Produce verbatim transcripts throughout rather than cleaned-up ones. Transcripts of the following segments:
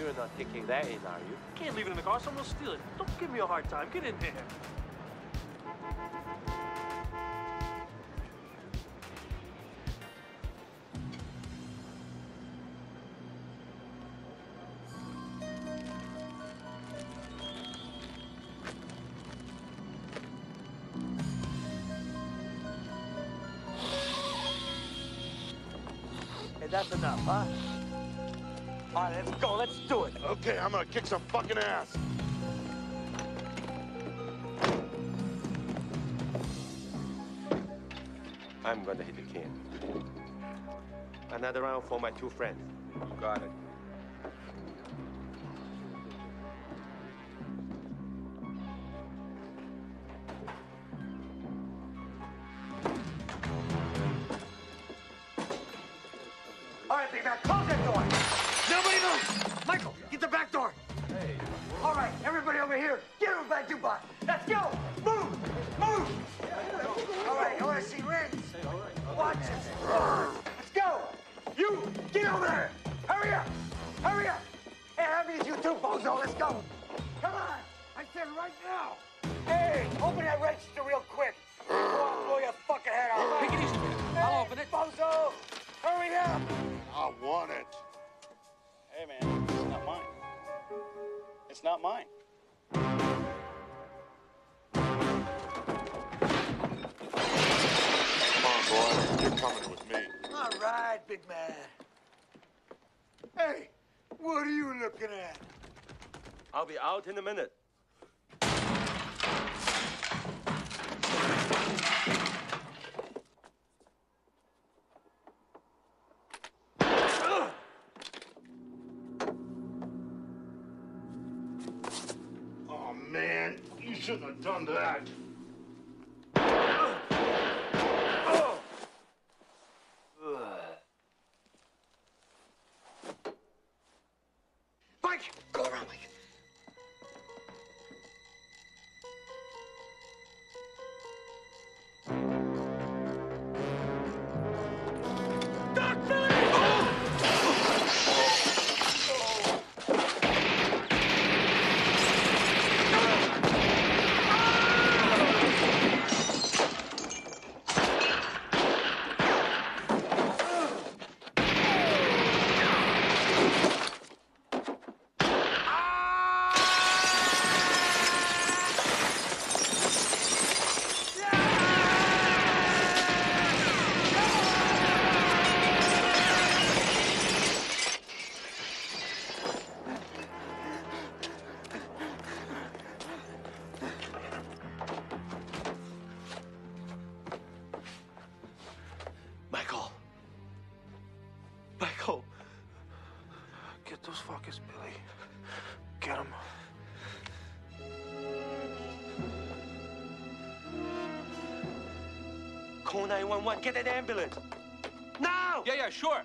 You're not taking that in, are you? Can't leave it in the car, someone will steal it. Don't give me a hard time. Get in there. Hey, that's enough, huh? All right, let's go. Let's do it. Okay, I'm gonna kick some fucking ass. I'm gonna hit the can. Another round for my two friends. You got it. All right, big man, close that door. Nobody move. Michael, get the back door. Hey. All right, everybody over here, get over by Dubai. Let's go. Move, move. All right, I want to see rings. Watch it. Let's go. You, get over there. Hurry up. Hurry up. Hey, that means you too, bozo. Let's go. Come on. I said right now. Hey, open that register real quick. Or I'll blow your fucking head off. Take it easy, man. I'll open it. Bozo, hurry up. I want it. Hey, man, it's not mine. It's not mine. Come on, boy. You're coming with me. All right, big man. Hey, what are you looking at? I'll be out in a minute. Oh, man. You shouldn't have done that. Mike, go around, Mike. Michael. Michael. Get those fuckers, Billy. Get them. Call nine one one. Get an ambulance. Now! Yeah, yeah, sure.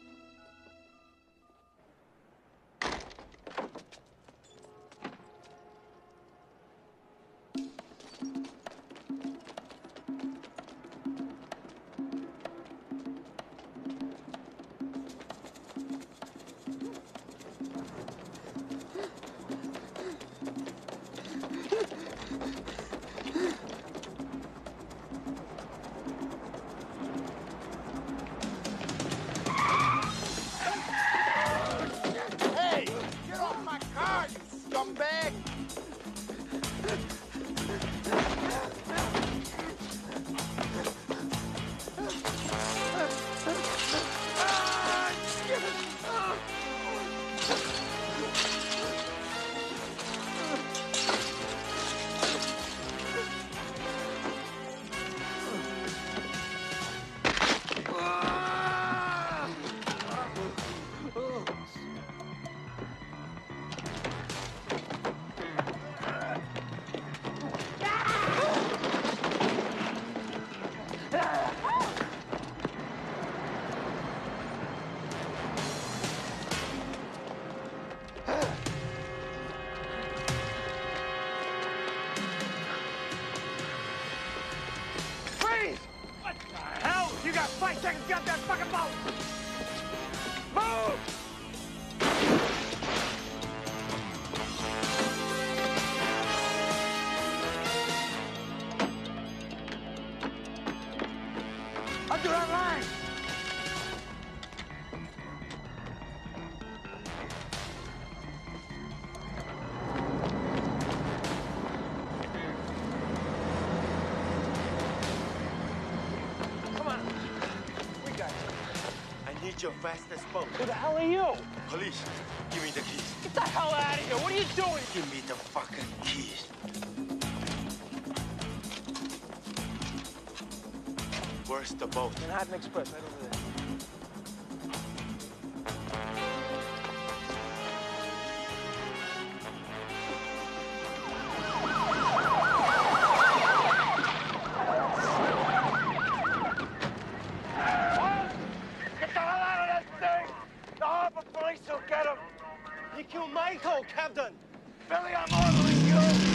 You got five seconds, get that fucking boat! Move! to that line! Come on. We got you. I need your fastest boat. Who the hell are you? Police, give me the keys. Get the hell out of here. What are you doing? Give me the fucking keys. Where's the boat? Manhattan Express, right over there. Get the hell out of that thing! The harbor police will get him! He killed Michael, Captain! Billy, I'm ordering you!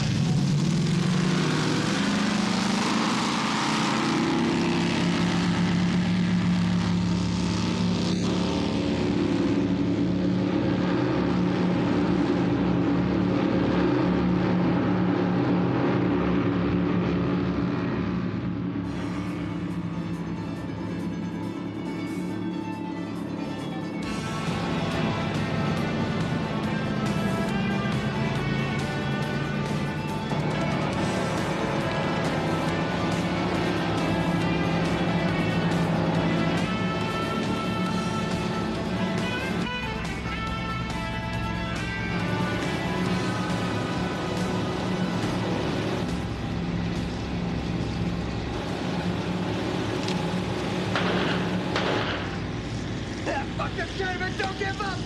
Fucking David, don't give up!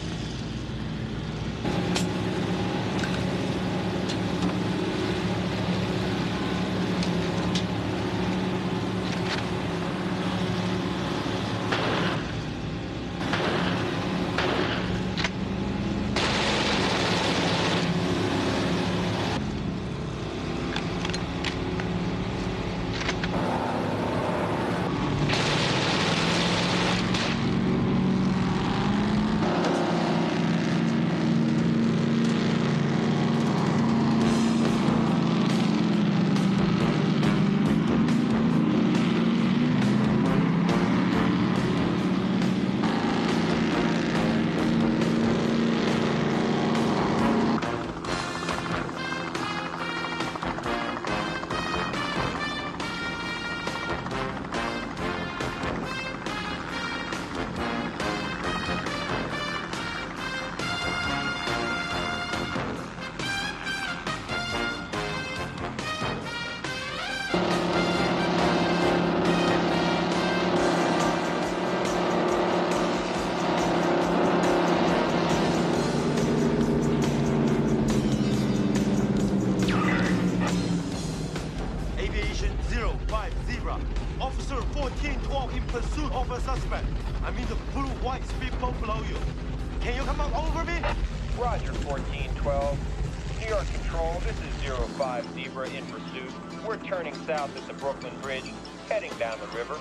Officer fourteen twelve in pursuit of a suspect. I'm in the blue-white speedboat below you. Can you come up over me? Roger, fourteen twelve. New York Control, this is zero five Zebra in pursuit. We're turning south at the Brooklyn Bridge, heading down the river.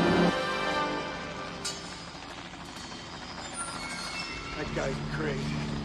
That guy's crazy.